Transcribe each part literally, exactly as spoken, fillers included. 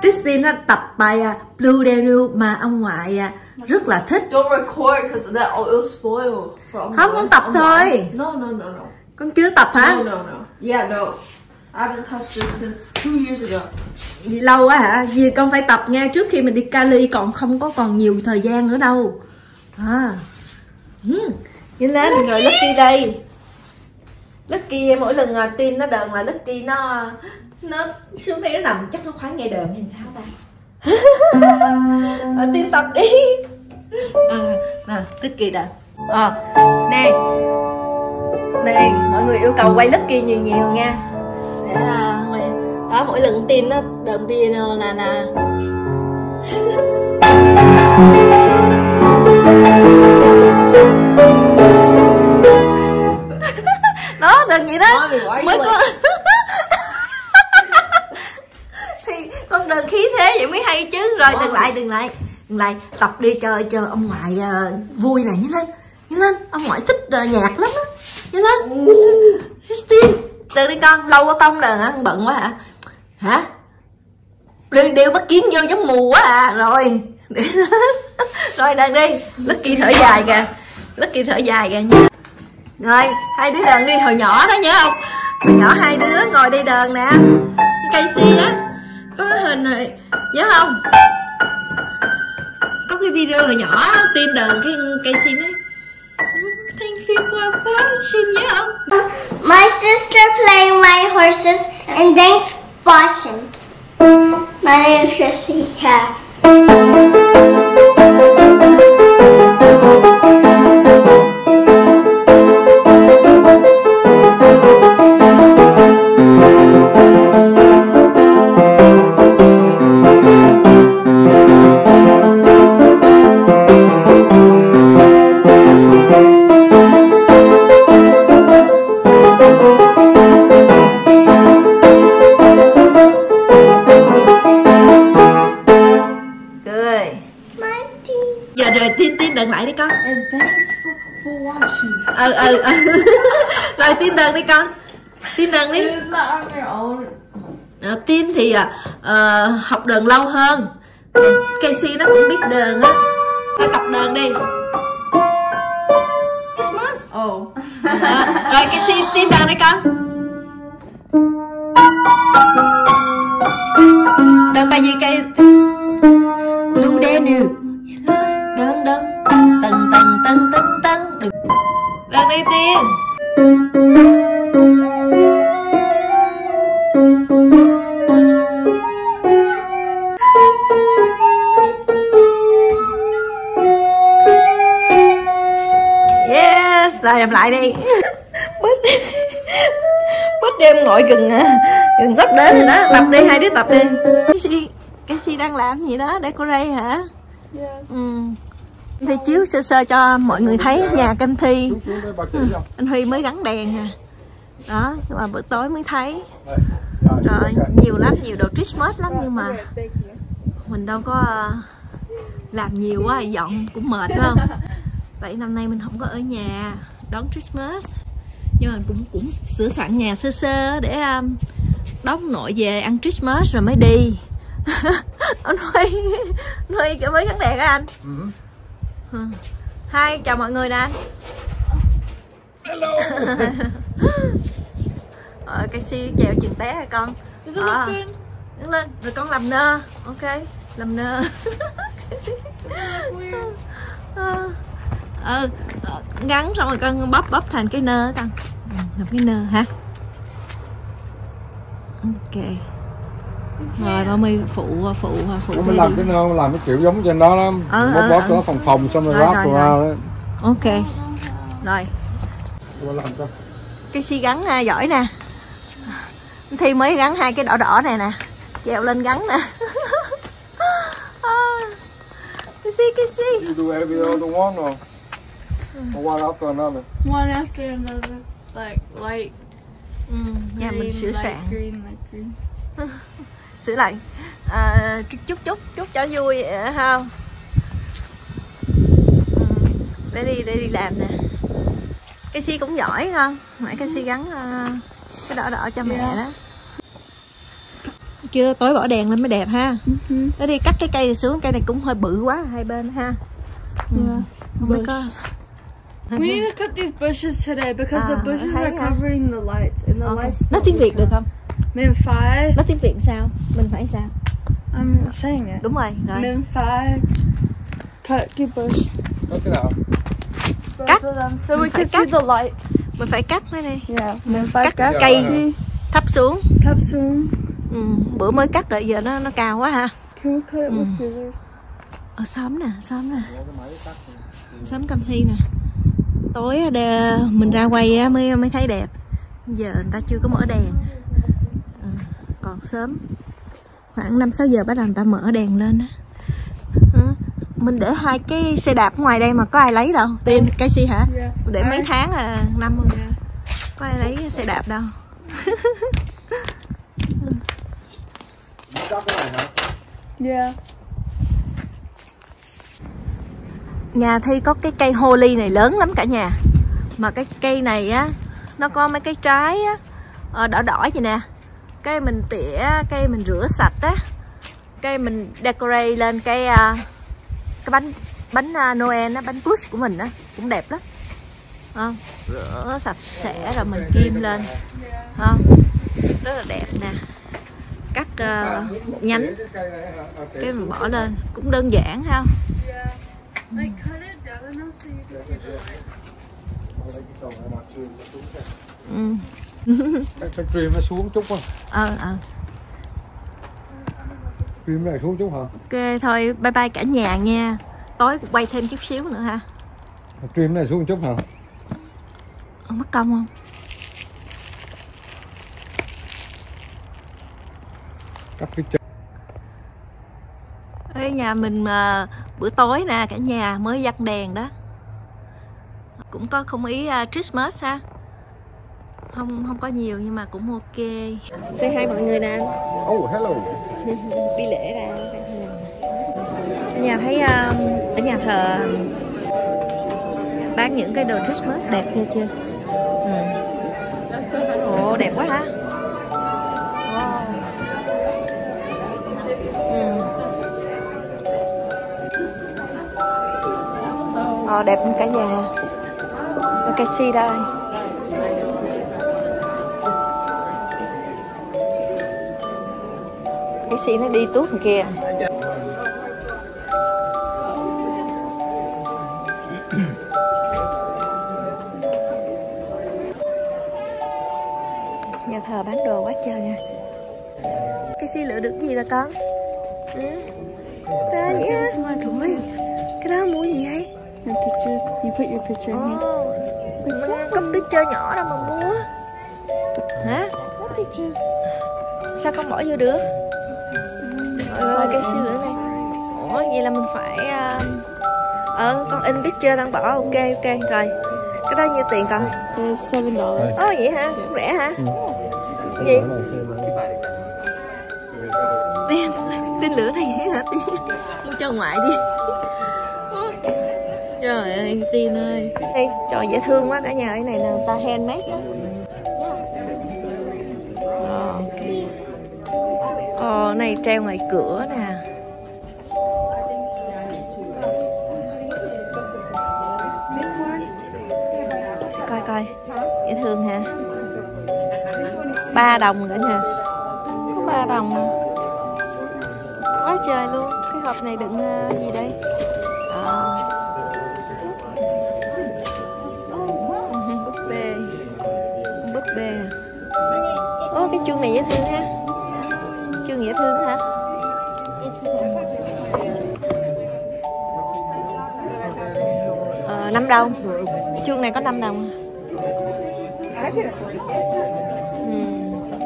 Christine nó tập bài uh, Blue Danube mà ông ngoại uh, rất là thích. Don't record because that will spoil. Không, con tập thôi. No, no, no, no. Con chưa tập hả? No, no, no. Yeah, no. I haven't touched this since two years ago. Vì lâu quá hả? Vì con phải tập nghe trước khi mình đi Cali, còn không có còn nhiều thời gian nữa đâu. À. Ừ. Nhìn lên Lucky. Rồi Lucky đây. Lucky mỗi lần uh, Tin nó đờn là Lucky nó nó xuống đây nó nằm chắc nó khoái nghe đờn hay sao ta. À, Tin tập đi. À, nè Lucky nè. À, nè. Nè mọi người yêu cầu quay Lucky nhiều nhiều nha. Để uh, đó mỗi lần Tin nó đờn piano là là đó đừng vậy đó mới có thì con đừng khí thế vậy mới hay chứ. Rồi đừng lại đừng lại đừng lại tập đi cho cho ông ngoại uh, vui nè. Nhanh lên nhanh lên, ông ngoại thích uh, nhạc lắm á. Nhanh lên Christine, từ đi con, lâu quá con đờn hả? Bận quá hả? Hả? Đừng đeo mắt kiến vô giống mù quá à. Rồi rồi đờn đi. Lucky thở dài kìa, Lucky thở dài kìa nha. Rồi hai đứa đờn đi. Hồi nhỏ đó nhớ không? Hồi nhỏ hai đứa ngồi đây đờn nè. Casey á có hình rồi nhớ không? Có cái video hồi nhỏ Tin đờn cái Casey nói thank you for watching, nhớ không? My sister playing my horses and thanks for watching. My name is Chrissy Cat. And thanks for, for watching. Ừ ừ ừ. Rồi Tin đờn đi con. Tin đờn đi. It's not on their own. À, Tin thì uh, học đờn lâu hơn. Casey nó cũng biết đờn á. Thôi tập đờn đi. Christmas. Oh. À, rồi Casey Tin đờn đi con. Đờn bài gì cây? Blue Danube. Đờn đờn. Tần tần tần tần tần. Được. Đờn đi Tiên. Yes. Rồi làm lại đi. Bớt Bớt đêm nội gần gần sắp đến rồi đó. Tập đi, hai đứa tập đi. Casey, Casey đang làm gì đó để cô Ray hả? Yeah. Ừ. Thi chiếu sơ sơ cho mọi người thấy nhà Cam Thi. Anh Huy mới gắn đèn nè. Đó, nhưng mà bữa tối mới thấy. Rồi, nhiều lắm, nhiều đồ Christmas lắm nhưng mà mình đâu có làm nhiều quá, dọn cũng mệt phải không? Tại năm nay mình không có ở nhà đón Christmas. Nhưng mà cũng cũng sửa soạn nhà sơ sơ để um, đón nội về ăn Christmas rồi mới đi. Anh Huy, anh Huy mới gắn đèn á anh. Ừ. Hi, chào mọi người nè. Hello. Ờ, Casey chèo chừng té hả con? Ờ, đứng lên, rồi con làm nơ. Ok, làm nơ. ờ, ờ, gắn xong rồi con bóp bóp thành cái nơ con. Làm cái nơ hả? Ok. Rồi ba mươi phụ phụ phụ mình làm cái nơ, làm cái kiểu giống trên đó lắm. Ừ, bóp ừ, bóp ừ. cho nó phòng phòng xong rồi Rồi, ráp rồi, vào rồi. đó. Ok. Rồi. Qua làm cho. Cái xi gắn à, giỏi nè. Thi mới gắn hai cái đỏ đỏ này nè. Treo lên gắn nè. Cái xi cái xi. You do every other one or one after another? One after another, like light. Ừ, nhà mình sửa soạn. Green, light green. Sửa lại à, chút chút chút cho vui không? Ừ, để đi để đi làm nè. Cái xi cũng giỏi không? Mẹ cái xi gắn uh, cái đỏ đỏ cho mẹ đó. Chưa, tối bỏ đèn lên mới đẹp ha. Mm-hmm. Để đi cắt cái cây này xuống, cây này cũng hơi bự quá hai bên ha. Yeah. Không biết có. We need to cut these bushes today because À, the bushes thấy are ha. covering the lights and the Okay. lights. Nói tiếng Việt được không? Min five. Nói tiếng Việt sao? Mình phải sao? I'm saying it. Đúng rồi, rồi. Min five. Cut the bush. Có cái nào? Both Cắt. of them. So we Mình phải can see cắt. the lights. Mình phải cắt nó đi. Yeah. Min five. Cắt Cắt cây thấp xuống. Thấp xuống. Ừ, bữa mới cắt rồi giờ nó nó cao quá ha. Can we cut it with scissors? Ở xóm nè, xóm nè. Xóm Cam Thi nè. Tối đè, mình ra quay mới mới thấy đẹp. Giờ người ta chưa có mở đèn. Ừ, còn sớm. Khoảng năm sáu giờ bắt đầu người ta mở đèn lên á. Ừ, mình để hai cái xe đạp ngoài đây mà có ai lấy đâu. Tiên, cái xe hả? Yeah. Để mấy tháng à, năm rồi. Có ai lấy xe đạp đâu. Cắt cái này hả? Yeah. Nhà Thi có cái cây holly này lớn lắm cả nhà. Mà cái cây này á, nó có mấy cái trái á, đỏ đỏ vậy nè. Cái mình tỉa, cây mình rửa sạch á. Cái mình decorate lên cái cái bánh bánh Noel á, bánh push của mình á, cũng đẹp lắm. Không? Rửa sạch sẽ rồi mình kim lên. Không? Rất là đẹp nè. Cắt uh, một nhánh cái mình bỏ lên, cũng đơn giản ha. Like cut it down enough so you can see the light. Ừ. Cái, cái trim nó xuống chút không? Ờ ờ. Trim này xuống chút hả? Ok thôi, bye bye cả nhà nha. Tối quay thêm chút xíu nữa ha. Trim này xuống chút hả? Không mất công không? Cắt cái chân. Ở nhà mình mà bữa tối nè cả nhà mới dắt đèn đó. Cũng có không ý uh, Christmas ha. Không không có nhiều nhưng mà cũng ok. Say hi mọi người nè. Oh, hello. Đi lễ ra. Ở nhà thấy uh, ở nhà thờ bán những cái đồ Christmas đẹp kia chưa? Ừ. Ồ đẹp quá ha. Wow. Ừ. Ờ, đẹp cả nhà. Cây si đây. Cái si nó đi tuốt kìa. Nhà thờ bán đồ quá trời nha. Cái si lựa được gì là con? Ừ. Ra vậy á. Cái đó mua gì vậy? Your pictures. You put your picture in here. Ồ, mình có picture nhỏ đâu mà mua. Hả? What pictures? Sao con bỏ vô được? Trời ơi, cái xí lửa này. Ủa, vậy là mình phải... Ờ, uh, con in picture đang bỏ. Ok, ok, rồi. Cái đó nhiêu tiền con? It's seven dollars. Ồ, vậy hả? Rẻ hả? Gì? Tiên, tiên lửa này vậy hả Tiên? Mua cho ngoại đi. Trời ơi, Tiên ơi. Đây, trò dễ thương quá cả nhà. Cái này là người ta handmade đó. Ờ, ok. Ờ, này treo ngoài cửa nè. Coi coi, dễ thương hả? Ba đồng nữa nha. Có ba đồng. Quá trời luôn. Cái hộp này đựng uh, gì đây? À. Búp bê. Búp bê. Ô, cái chuông này dễ thương ha. Chuông dễ thương hả? Ờ, năm đồng. Chuông này có năm đồng. Ừ.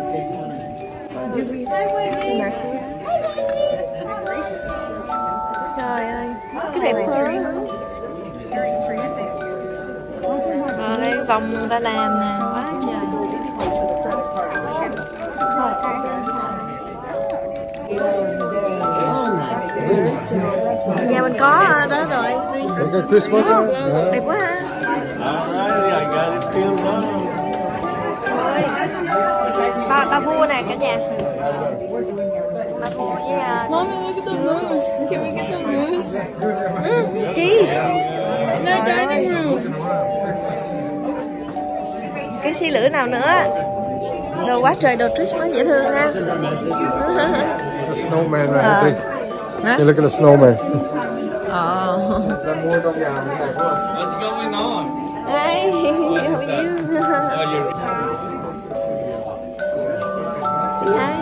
Trời ơi, cái đẹp hơn. Rồi đây vòng người ta làm nè, quá trời. Nhà mình có đó rồi. Christmas. Đẹp quá ha. Ba, ba vua nè cả nhà. Bà mua với à, Mommy, look at the moose. Can we get the moose? Chi? In our dining room. Cái xi lửa nào nữa? Đồ quá trời đồ Christmas dễ thương ha. The snowman right Ờ. big. Hả? Hey, look at the snowman. Ờ. Ra mua trong nhà mình đẹp quá. What's going on? Hey, how are you? Oh, you're Say hi.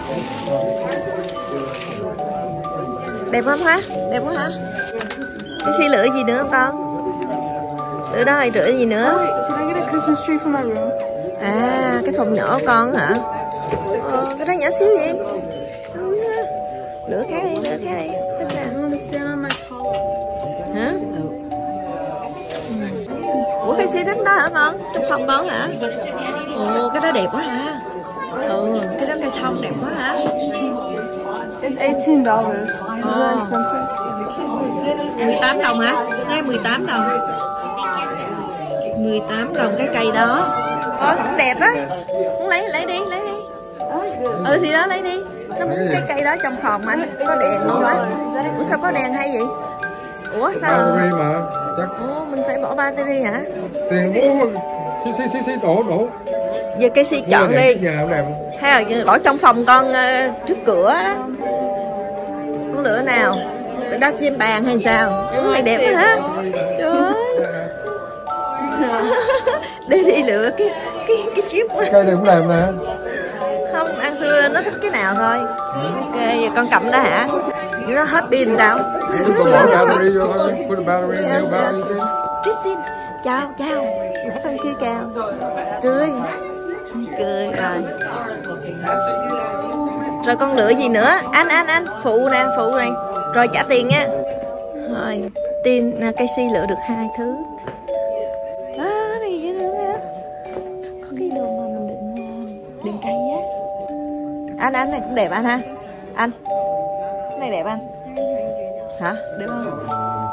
Đẹp không hả? Đẹp quá hả? Cái xi lửa gì nữa không con? Lửa đó hay rửa gì nữa? Can I get a Christmas tree for my room? À, cái phòng nhỏ con hả? Ờ, cái đó nhỏ xíu vậy? Lửa khác đi, lửa khác đi. Thích nè. I want to stand on my collar. Hả? Ủa cái xi thích đó hả con? Trong phòng con hả? Ồ, cái đó đẹp quá hả? Ừ, cái đó cây thông đẹp quá hả? It's eighteen dollars. It's Oh. really expensive. mười tám đồng hả? Đây mười tám đồng. mười tám đồng cái cây đó. Ồ, cũng đẹp á. Muốn lấy lấy đi, lấy đi. Ừ thì đó lấy đi. Nó muốn cái cây đó trong phòng mà có đèn luôn á. Ủa sao có đèn hay vậy? Ủa sao? Battery mà. Chắc Ồ, mình phải bỏ battery hả? tiền. Ủa, xí xí xí xí đổ đổ. Giờ cây si chọn Nhà đẹp, đi. nhà cũng đẹp không? Hay là bỏ trong phòng con uh, trước cửa đó. Muốn lửa nào? Cái đó trên bàn hay sao? Cái này đẹp quá hả? Trời ơi. Đi đi lựa cái cái cái chiếc quá. Cây này cũng đẹp nè. Không, ăn xưa nó thích cái nào thôi. Ok, giờ con cầm đó hả? Nếu nó hết pin sao? Put the battery vô thôi. Put the battery in, new battery in. Christine, chào, chào. Nãy con kêu chào. Cười. Cười rồi. Rồi con lựa gì nữa? Anh, anh, anh. Phụ nè, phụ này. Rồi trả tiền nha. Rồi, tiền, cây si lựa được hai thứ. Đó, này dễ thương á. Có cái đồ mà mình định, định cây á. Anh, anh này cũng đẹp anh ha. Anh. Cái này đẹp anh. Hả? Đẹp không?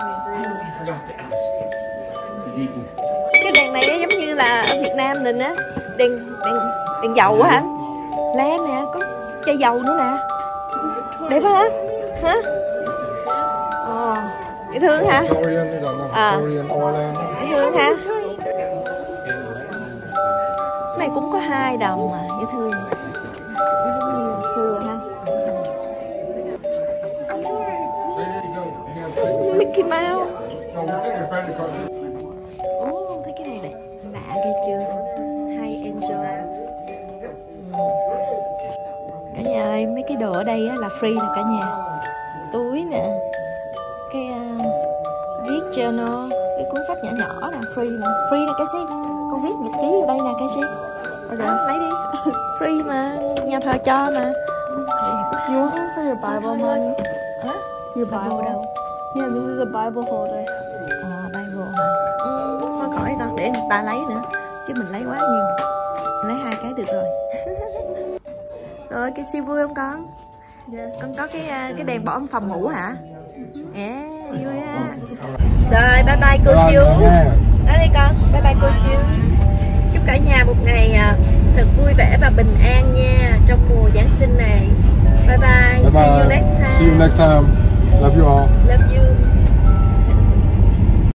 Cái đèn này giống như là ở Việt Nam mình á. Đèn, đèn, đèn dầu á anh. Lá nè, có chai dầu nữa nè. Đẹp hả? Hả? Ồ, dễ thương hả? Victorian, nó gọi là À. Victorian oil. Dễ thương hả? Cái này cũng có hai đồng mà, dễ thương. Cũng giống như là xưa ha. Mickey Mouse. Ồ, thấy cái này đẹp. Lạ ghê chưa? Hai Angel. Cả nhà ơi, mấy cái đồ ở đây á, là free nè cả nhà. Túi nè. Cái uh, viết journal, cái cuốn sách nhỏ nhỏ nè, free nè. Free nè cái gì? Con viết nhật ký ở đây nè cái gì? Rồi đó, lấy đi. Free mà, nhà thờ cho mà. You want one for your Bible, Mommy? Hả? Your Bible Bible. đâu? Yeah, this is a Bible holder. Ờ, Bible hả? Ừ, thôi khỏi con, để người ta lấy nữa. Chứ mình lấy quá nhiều. Mình lấy hai cái được rồi. Rồi, cái siêu vui không con? Yes. Con có cái uh, cái đèn bỏ trong phòng ngủ hả? Yeah, vui ha. Rồi, bye bye cô Bye bye chú. nha. Đó đây con, bye bye cô chú. Chúc cả nhà một ngày uh, thật vui vẻ và bình an nha trong mùa Giáng sinh này. Bye bye. Bye See you bye. next time. See you next time. Love you all. Love you.